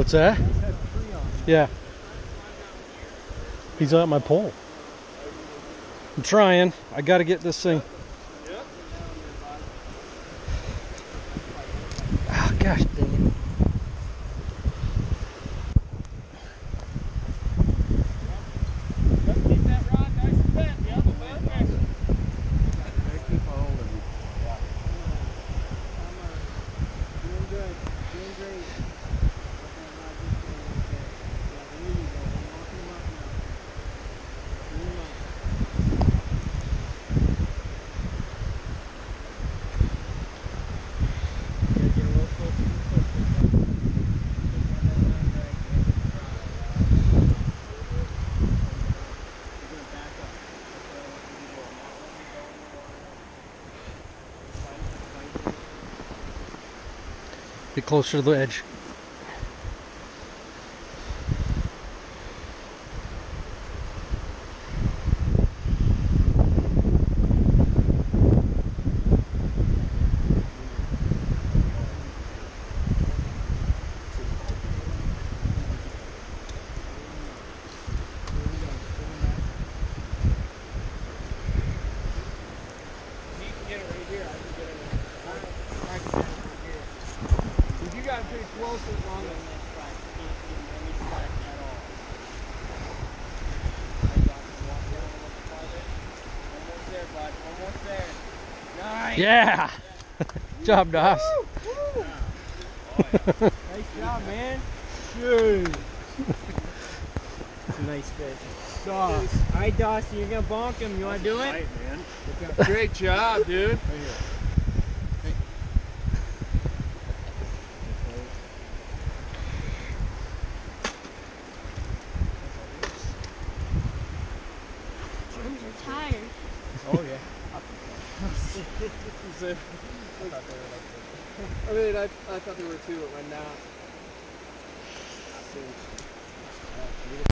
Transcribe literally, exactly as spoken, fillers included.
What's that? Yeah. He's at my pole. I'm trying. I got to get this thing. Oh, gosh dang it. Keep that rod nice and bent. Yeah, okay. Keep holding. Yeah. Doing good. Doing great. Get closer to the edge. Pretty close as long as this track can't give you any slack at all. Almost there, bud. Almost there. Nice. Yeah. Good job, Doss. Woo, woo. Oh, yeah. Nice job, man. Shoot. It's a nice fish. Sauce. All right, Dawson, you're gonna bonk him. You wanna do it? Right, man. Great job, dude. Right here. Arms are tired. Oh yeah. I mean, I, I thought there were two. It went down.